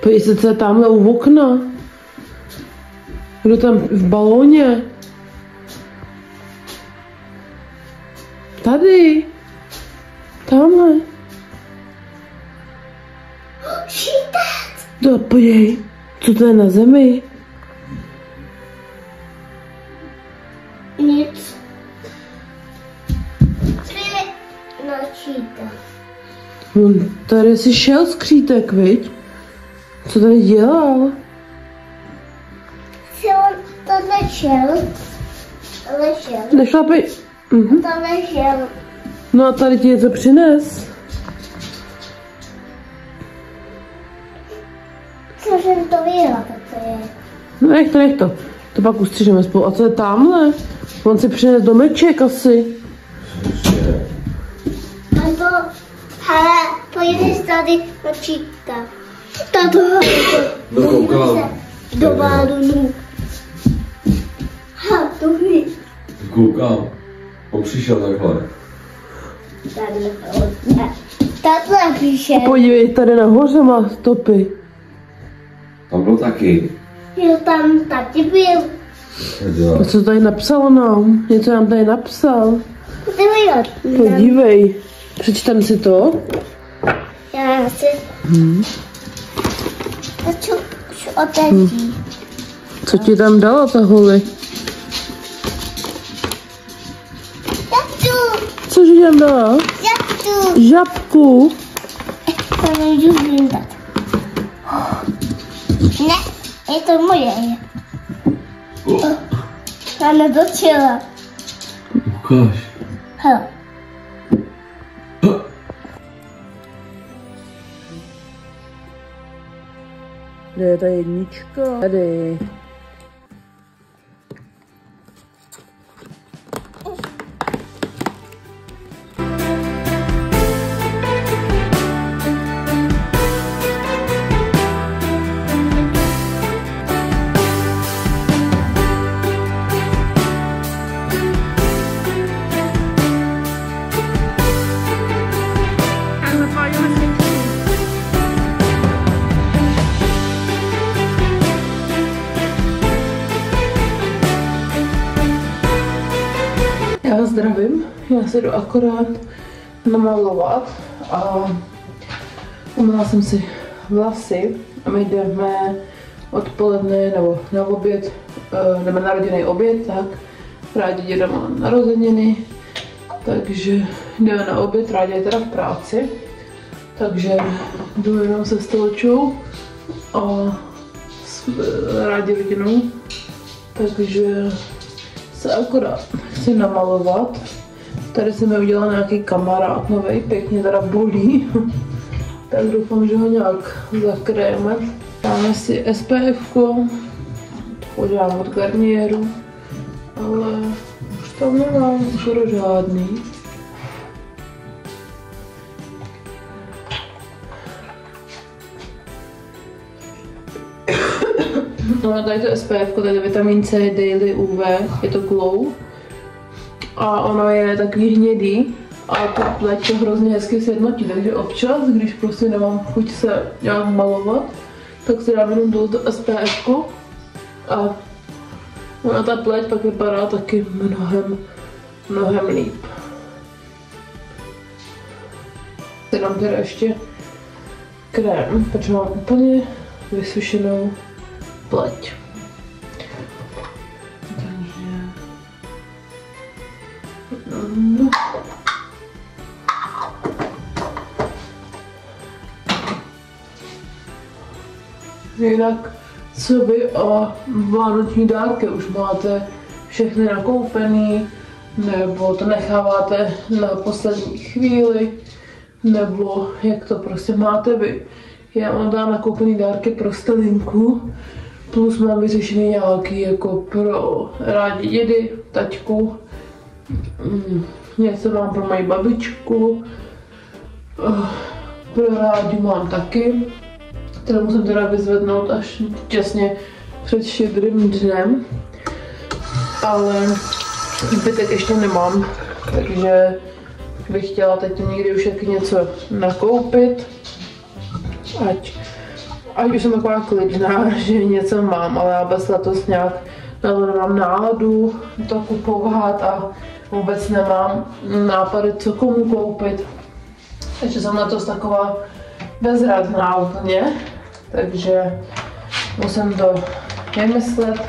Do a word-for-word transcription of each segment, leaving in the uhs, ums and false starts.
Podívej se, co je tamhle u okna. Kdo tam v balóně? Tady. Tamhle. Šítat. To podívej. Co to je na zemi? Nic. Co je načítat? On tady si šel skřítek, viď? Co tady dělal? Co on to nešel? Nešel. Nešlapej. Mhm. To nešel. No a tady ti něco přines. Co jsem to viděla, tak to je. No nech to, nech to. To pak ustřižeme spolu. A co je tamhle? On si přines domeček asi. A to, hele, pojedeš tady načítat. Tato, No koukám. do balonu. Ha, to mi. Koukám. On přišel takhle. Tady to, ne. Takhle píše. Podívej, tady nahoře má stopy. Tam byl taky. Jo, tam taky byl. A co tady napsal nám? Něco nám tady napsal. Podívej, Podívej. Přečtem si to. já si. Hmm. A čo, čo otevří? Co ti tam dala ta holi? Jak tu, Cože ti tam dala? jak tu. Žabku. To nemůžu vyndat. Ne, je to moje. Oh. Já nedočila. Ukáž. Hele. Kde je ta jednička? Tady. Já vás zdravím, já se jdu akorát namalovat a umyla jsem si vlasy a my jdeme odpoledne nebo na oběd, jdeme na rodinný oběd, tak rádi děda má narozeniny, takže jdeme na oběd, rádi je teda v práci, takže jdu jenom se stolčou a s rádi rodinou, takže se akorát chci namalovat. Tady se mi udělal nějaký kamarád novej, pěkně teda bolí. Tak doufám, že ho nějak zakréme. Dáme si S P F ko, podívám od Garnieru, ale už tam nemám skoro žádný. No tady to S P F ko, tady je vitamin C, Daily, U V, je to Glow. A ono je takový hnědý a to pleť to hrozně hezky sjednotí, takže občas, když prostě nemám chuť se nějak malovat, tak si dám jenom to S P F ko a ona ta pleť pak vypadá taky mnohem, mnohem líp. Si dám teda ještě krém, protože mám úplně vysušenou pleť. No. Jinak co vy a vánoční dárky už máte všechny nakoupený, nebo to necháváte na poslední chvíli, nebo jak to prostě máte vy. Já mám dám nakoupený dárky pro Stelinku, plus mám vyřešený nějaký jako pro rádi dědy, taťku, mm, něco mám pro moji babičku, pro rádi mám taky, které musím teda vyzvednout až těsně před Štědrým dnem, ale zbytek ještě nemám, takže bych chtěla teď někdy už jak něco nakoupit, ať ať už jsem taková klidná, že něco mám, ale já bez letos nějak na to nemám náladu to kupovat a vůbec nemám nápady, co komu koupit. Takže jsem letos taková bezradná úplně, takže musím to vymyslet.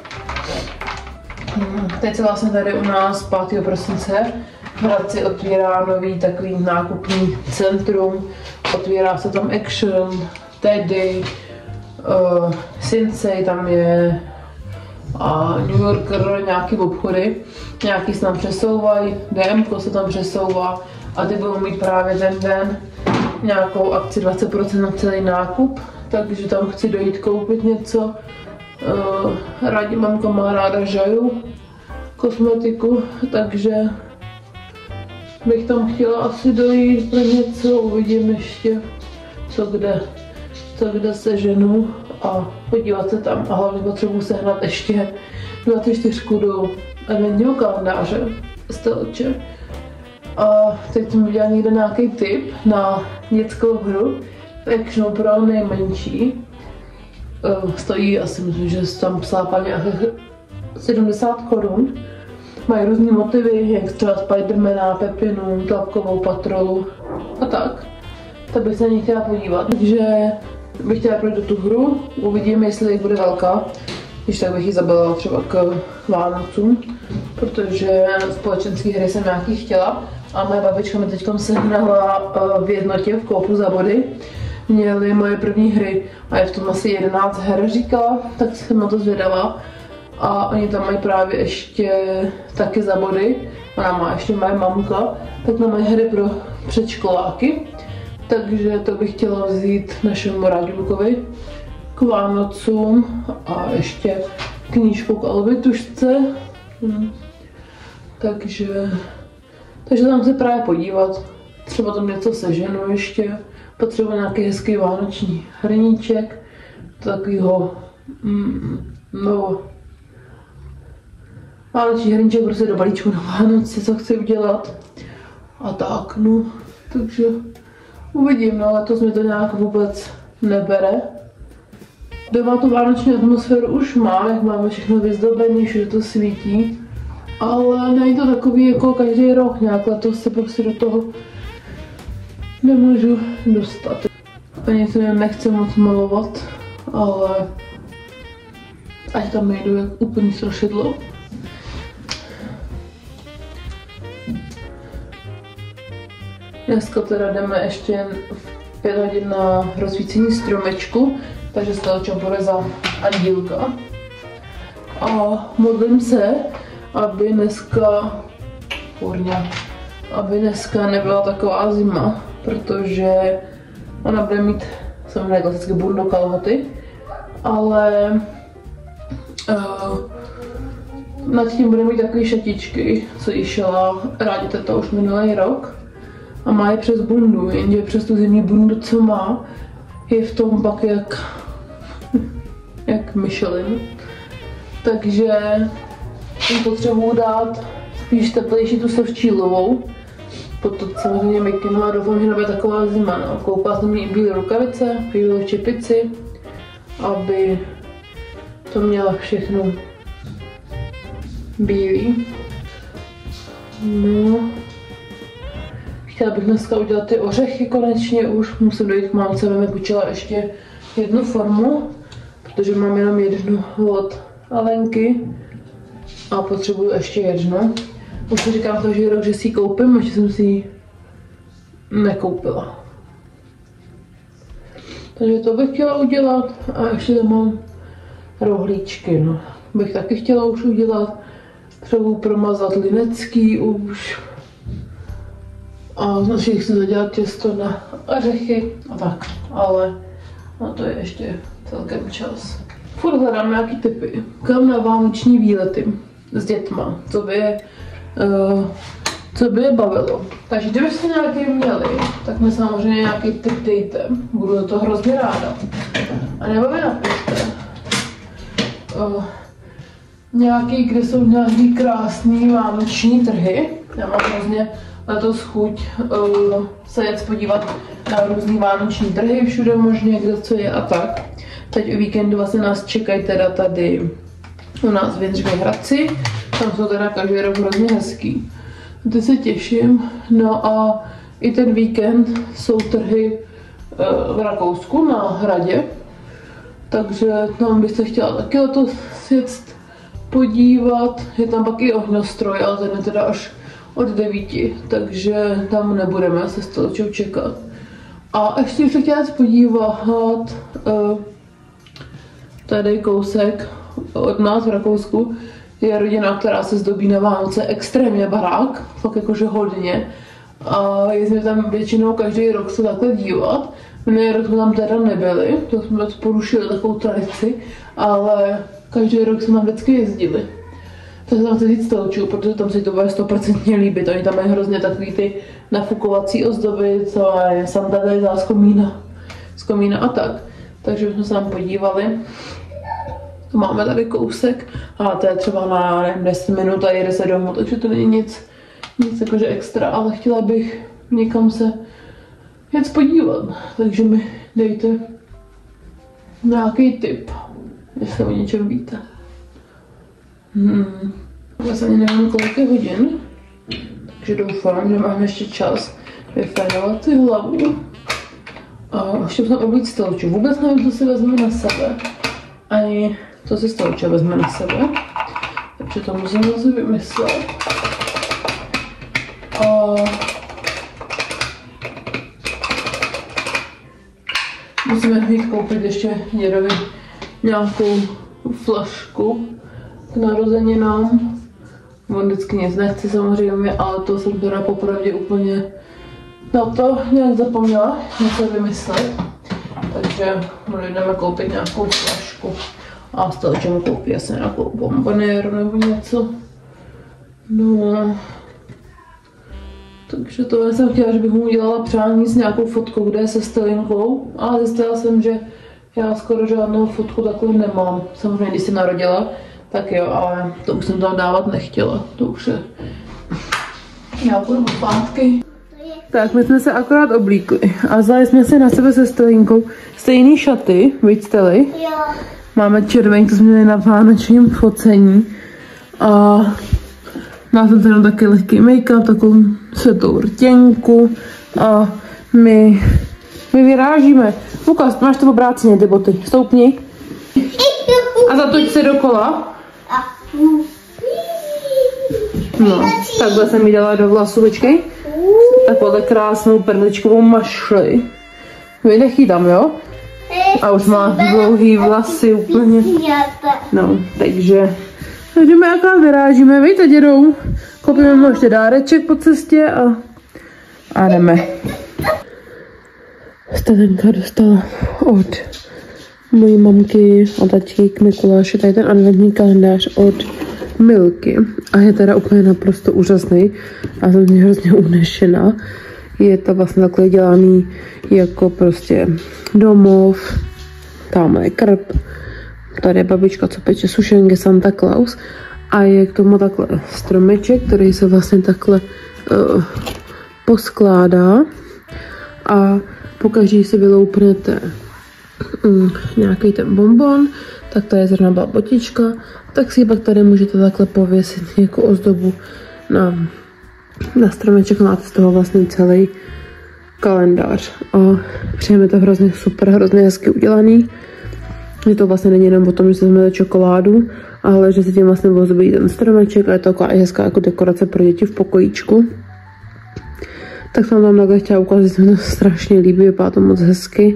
Teď se vlastně tady u nás pátého prosince v Hradci otvírá nový takový nákupní centrum. Otvírá se tam Action, Teddy, uh, Sinsei tam je a New Yorker, nějaký obchody. Nějaký se tam přesouvají, D M ko se tam přesouvá a ty budou mít právě ten den nějakou akci dvacet procent na celý nákup, takže tam chci dojít koupit něco. Uh, rádi mamka má ráda žaju, kosmetiku, takže bych tam chtěla asi dojít pro něco, uvidím ještě, co kde, co kde seženu a podívat se tam a hlavně potřebuji sehnat ještě dvacet čtyři do adventního kalendáře z Telče. A teď jsem viděla někde nějaký tip na dětskou hru, Action pro nejmenší. Uh, stojí asi, myslím, že tam psala paní sedmdesát korun. Mají různé motivy, jak třeba Spidermana, Pepinu, Tlapkovou patrolu a tak. Tak bych se na ní chtěla podívat. Takže bych chtěla projít do tu hru, uvidíme, jestli bude velká. Když tak bych ji zabila třeba k Vánocům, protože společenské hry jsem nějaký chtěla. A moje babička mi teď sehnala v jednotě v koupu za body. Měly moje první hry a je v tom asi jedenáct her, říkala, tak jsem na to zvědavá. A oni tam mají právě ještě taky za body, ona má ještě moje mamka, tak tam mají hry pro předškoláky. Takže to bych chtěla vzít našemu Rádílkovi k Vánocům a ještě knížku k Alvitušce. Hm. Takže, takže tam se právě podívat, třeba tam něco seženu ještě. Potřebuji nějaký hezký vánoční hrníček, takovýho, mm, no, vánoční hrníček prostě do balíčku na Vánoce, co chci udělat. A tak, no, takže uvidím, no, letos mi to nějak vůbec nebere. Doma tu vánoční atmosféru už mám, jak máme všechno vyzdobený, že to svítí. Ale není to takový jako každý rok, nějak letos se prostě do toho nemůžu dostat. Ani se nechci moc malovat, ale ať tam nejdu jak úplný strašidlo. Dneska teda jdeme ještě v pět hodin na rozsvícení stromečku, takže se to bude za Andílka. A modlím se, aby dneska, kurňa, aby dneska nebyla taková zima, protože ona bude mít samozřejmě klasické bundo kalhoty, ale uh, nad tím bude mít takové šatičky, co jí šela rádi teta už minulý rok a má je přes bundu, jenže přes tu zimní bundu, co má, je v tom pak jak, jak Michelin. Takže jim potřebuji dát spíš teplejší tu sevčílovou. Potom samozřejmě mikinu a doufám, že nebude taková zima. No. Koupila jsem jí bílé rukavice, bílou čepici, aby to měla všechno bílý. No. Chtěla bych dneska udělat ty ořechy konečně už. Musím dojít k mámce, aby mi půjčila ještě jednu formu, protože mám jenom jednu od Alenky a potřebuju ještě jednu. Už si říkám každý rok, že si ji koupím, ještě jsem si ji nekoupila. Takže to bych chtěla udělat a ještě tam mám rohlíčky, no. Bych taky chtěla už udělat. Třeba promazat linecký už. A znači chci zadělat těsto na ořechy a tak, ale no to je ještě celkem čas. Furt hledám nějaký tipy, kam na vánoční výlety s dětma, co by je, uh, co by je bavilo. Takže kdybyste nějaký měli, tak mi samozřejmě nějaký tip dejte, budu to hrozně ráda. A nebo mi napište uh, nějaký, kde jsou nějaký krásný vánoční trhy. Já mám hrozně letos chuť uh, se jet podívat na různý vánoční trhy všude možně, kde co je a tak. Teď o víkendu vlastně nás čekají teda tady u nás v Jindřichově Hradci. Tam jsou teda každý rok hrozně hezký. Ty se těším. No a i ten víkend jsou trhy uh, v Rakousku na Hradě. Takže tam bych se chtěla taky letos jet podívat. Je tam pak i ohňostroj, ale ten je teda až od devíti, takže tam nebudeme se s Telčou čekat. A ještě bych se chtěla podívat uh, tady kousek od nás v Rakousku. Je rodina, která se zdobí na Vánoce extrémně barák, fakt jakože hodně. A jezdíme tam většinou každý rok se takhle dívat. Minulý rok jsme tam teda nebyli, to jsme porušili takovou tradici, ale každý rok jsme tam vždycky jezdili. Tak se tam chci říct Telču, protože tam si to bude stoprocentně líbit. Oni tam mají hrozně takový ty nafukovací ozdoby, co je Santa Teresa z komína, z komína a tak. Takže jsme se tam podívali. Máme tady kousek, a to je třeba na nevím, deset minut a jede se domů, takže to není nic, nic jakože extra, ale chtěla bych někam se jet podívat, takže mi dejte nějaký tip, jestli o něčem víte. Hmm. Já ani nevím, kolik je hodin, takže doufám, že mám ještě čas vyfénovat si hlavu. A ještě jsem oblít Telču. Vůbec nevím, co si vezmu na sebe, ani to si Telča vezme na sebe, takže to musím zase vymyslet. A musíme jít koupit ještě dědovi nějakou flašku k narozeninám. On vždycky nic nechce samozřejmě, ale to jsem teda popravdě úplně na to nějak zapomněla něco vymyslet. Takže jdeme koupit nějakou flašku. A z toho, čemu koupí asi nějakou bombonéru nebo něco. No. Takže to jsem chtěla, že bych mu udělala přání s nějakou fotkou, kde je se Stelinkou. Ale zjistila jsem, že já skoro žádnou fotku takovou nemám. Samozřejmě, když se narodila, tak jo, ale to už jsem tam dávat nechtěla. To už je nějakou dobu zpátky. Tak, my jsme se akorát oblíkli a vzali jsme si na sebe se Stelinkou stejný šaty, víc Steli? Jo. Máme červený, to jsme měli na vánočním focení a má jsem tady taky lehký make-up, takovou světlou rtěnku a my, my vyrážíme. Lukas, máš to v obráceně, ty boty, stoupni a zatoč se dokola. No, takhle jsem jí dala do vlasu, počkej. Takovou krásnou perličkovou mašli. Vydechy tam, jo? A už má dlouhý vlasy úplně. No, takže... Takže my akorát vyrážíme, víte, dědou. Koupíme mu ještě dáreček po cestě a... A jdeme. Stelenka dostala od mojí mamky a tačky k Mikuláši tady ten adventní kalendář od Milky. A je teda úplně naprosto úžasný. A jsem mě hrozně unešená. Je to vlastně takhle dělaný jako prostě domov. Tamhle je krb. Tady je babička, co peče sušenky, Santa Claus. A je k tomu takhle stromeček, který se vlastně takhle uh, poskládá. A pokaždé si vyloupnete um, nějaký ten bonbon, tak tady je zrovna byla botička, tak si pak tady můžete takhle pověsit jako ozdobu na, na stromeček. Máte z toho vlastně celý kalendář. A přijeme to hrozně super, hrozně hezky udělaný. Je to vlastně není jenom o tom, že se vezmete čokoládu, ale že se tím vlastně ozdobí ten stromeček a je to taková i hezká jako dekorace pro děti v pokojíčku. Tak jsem tam takhle chtěla ukázat, že se mi to strašně líbí, vypadá to moc hezky.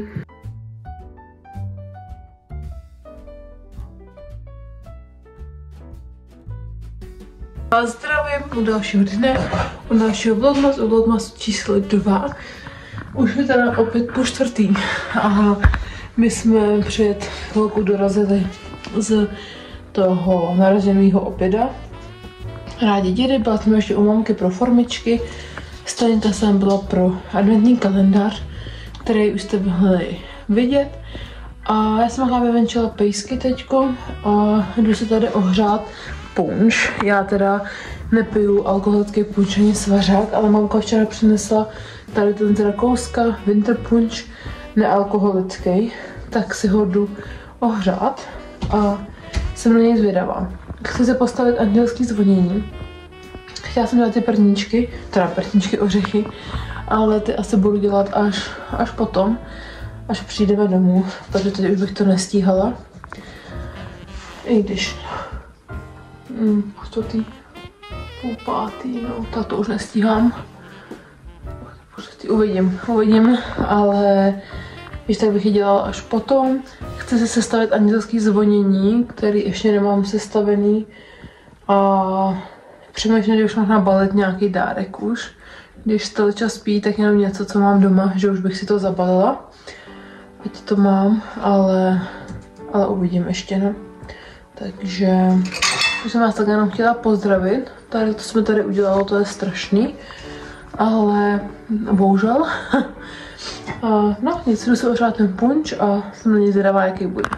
A zdravím u dalšího dne, u dalšího vlogmas, u vlogmas číslo dva. Už je teda opět po čtvrtý. A my jsme před chvilku dorazili z toho narozeného oběda. Rádi dědy, byla jsme ještě u mamky pro formičky. Stalinka jsem byla pro adventní kalendář, který už jste mohli vidět. A já jsem hlavně venčila pejsky teďko a jdu se tady ohřát punč. Já teda nepiju alkoholický punč ani svařák, ale mamka včera přinesla tady ten z Rakouska, winter punč, nealkoholický, tak si ho jdu ohřát a jsem na něj zvědavá. Chci se postavit andělský zvonění. Chtěla jsem dělat ty perníčky, teda perníčky, ořechy, ale ty asi budu dělat až, až potom, až přijdeme domů, protože teď už bych to nestíhala. I když mm, čtvrtý, půl pátý, no, tak to už nestíhám. Uvidím, uvidím, ale když tak bych ji dělala až potom. Chci si sestavit andělský zvonění, který ještě nemám sestavený. A přemýšlím, že už možná balit nějaký dárek už. Když Steliča spí, tak jenom něco, co mám doma, že už bych si to zabalila. Ať to mám, ale, ale uvidím ještě, no. Takže už jsem vás tak jenom chtěla pozdravit. Tady to jsme tady udělalo, to je strašný. Ale bohužel. A, no, nic, jdu se ořát ten punč a jsem na něj zvědavá, jaký bude.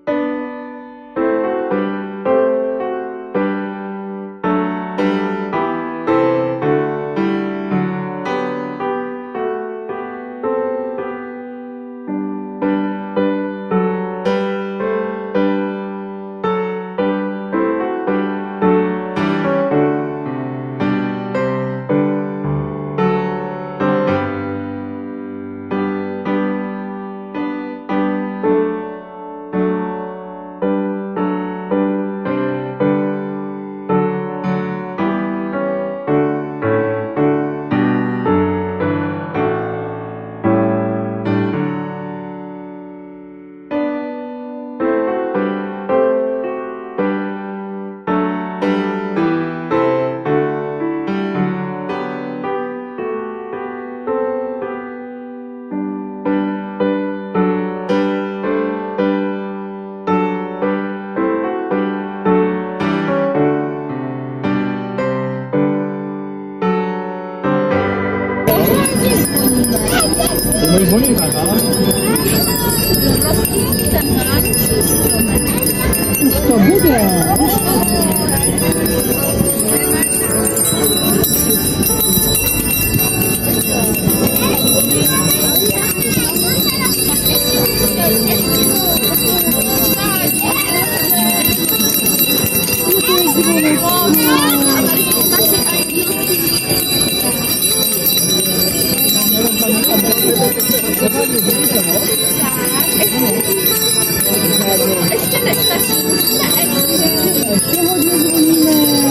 To bude. Ještě nestačí. Ještě hodně zvoníme.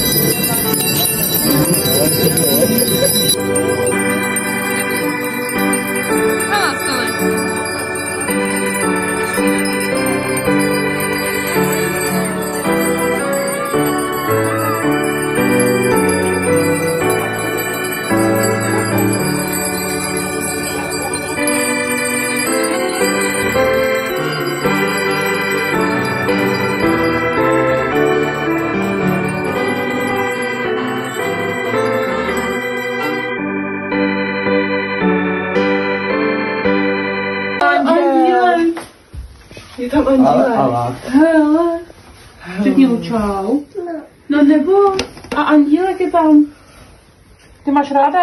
Je tam andílek. Hele. Řekni mu čau. No nebo. A andílek je tam. Ty máš ráda?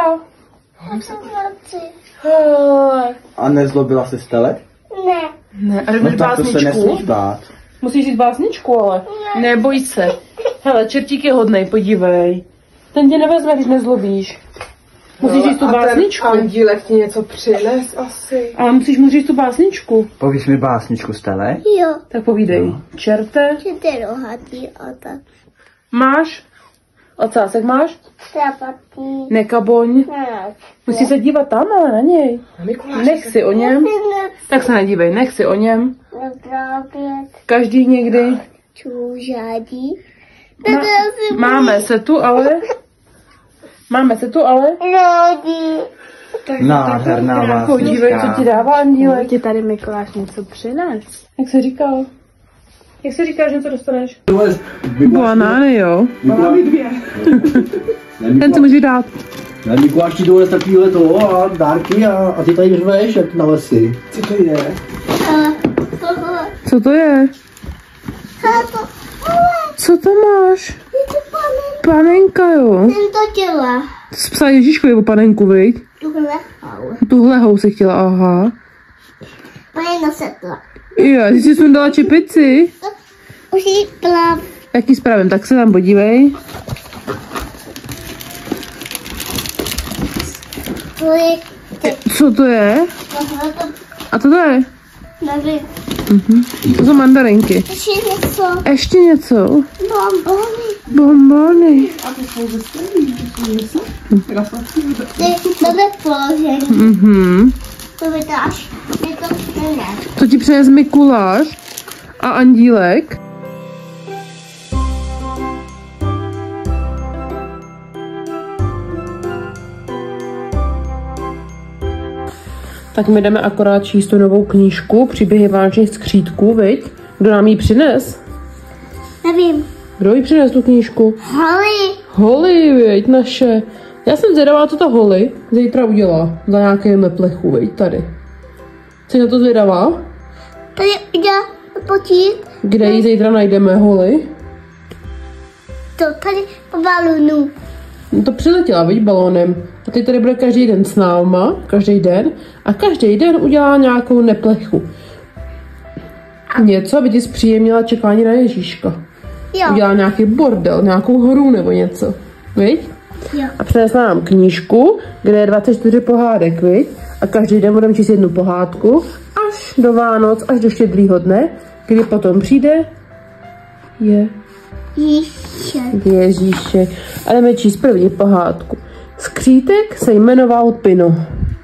Hele. A nezlobila se Stele? Ne. Ne, a No tak to se nesmíš bát. Musíš jít básničku, ale. Neboj se. Hele, čertík je hodnej, podívej. Ten tě nevezme, když nezlobíš. Musíš říct tu básničku. Andílek ti něco přines asi. Ale musíš mu říct tu básničku. Povíš mi básničku, Stele? Jo. Tak povídej. No. Čerte. Čtyři rohatý otak. Máš? Ocásek máš? Šrapatý. Nekaboň. Náč. Musíš se dívat tam, ale na něj. Nech si o něm. Tak se nedívej, nech si o něm. Nepravě. Každý někdy. Čůžádí. Má, máme se tu, ale... Máme se tu, ale... Rodí. Nádherná Podívej, co ti básnička. dává andílek. Ti tady Mikuláš něco přines. Jak se říkal? Jak se říká, že něco dostaneš? Banány. Banány, jo. Banány dvě. Ten si můžeš dát. Na Mikuláš ti dole takovýhle to a dárky a, a ty tady řveš jak na lesy. Co to je? Tohle. Co to je? Táto. Co to máš? Je to panen. Panenka, jo. Jsem to dělá. Jsi psala Ježíškovi o panenku, viď? Tuhle. Ahoj. Tuhle hou si chtěla, aha. Panen nasetla. Jo, ty jsi sundala čepici. Už jí plav. Jak ji spravím, tak se tam podívej. To je. Co to je? Tohle to. A co to je? Nevím. To jsou mandarinky. Ještě něco. Ještě něco. Bombony. Bonbony. Ty to nepoložení. Mhm. To vydáš. Ty to ne. To ti přines Mikuláš a Andílek. Tak my jdeme akorát číst tu novou knížku Příběhy vánočních skřítků, viď? Kdo nám ji přines? Nevím. Kdo ji přines tu knížku? Holly. Holly, viď, naše. Já jsem zvědavá, co ta Holly zítra udělá za nějaké plechu, viď, tady. Jsi na to zvědavá? Tady udělá potít. Kde ji zítra najdeme, Holly? To tady po balonu. No to přiletěla, viď, balónem. A teď tady bude každý den s náma, každý den. A každý den udělá nějakou neplechu. Něco, aby ti zpříjemnila čekání na Ježíška. Jo. Udělá nějaký bordel, nějakou hru nebo něco. Viď? Jo. A přinesla nám knížku, kde je dvacet čtyři pohádek, viď? A každý den budeme číst jednu pohádku až do Vánoc, až do Štědrýho dne, kdy potom přijde je Ježíšek. Ježíšek. A jdeme číst první pohádku. Skřítek se jmenoval Pino.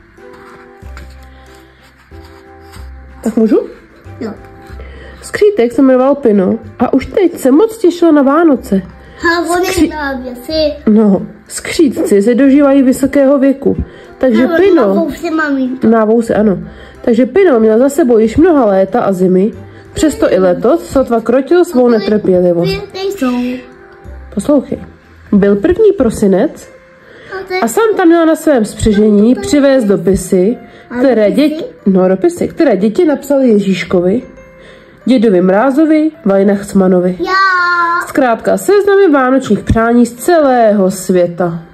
Tak můžu? Jo. Skřítek se jmenoval Pino a už teď se moc těšil na Vánoce. A on Skří- je na věci. No, skřítci se dožívají vysokého věku, takže Pino... si mamí. Na vousy, ano. Takže Pino měl za sebou již mnoha léta a zimy, přesto i letos sotva krotil svou netrpělivost. Poslouchej. Byl první prosinec a Santa měla na svém spřežení přivést dopisy, které děti, no dopisy, které děti napsaly Ježíškovi, dědovi Mrázovi, Vajnachtsmanovi. Já. Zkrátka seznamy vánočních přání z celého světa.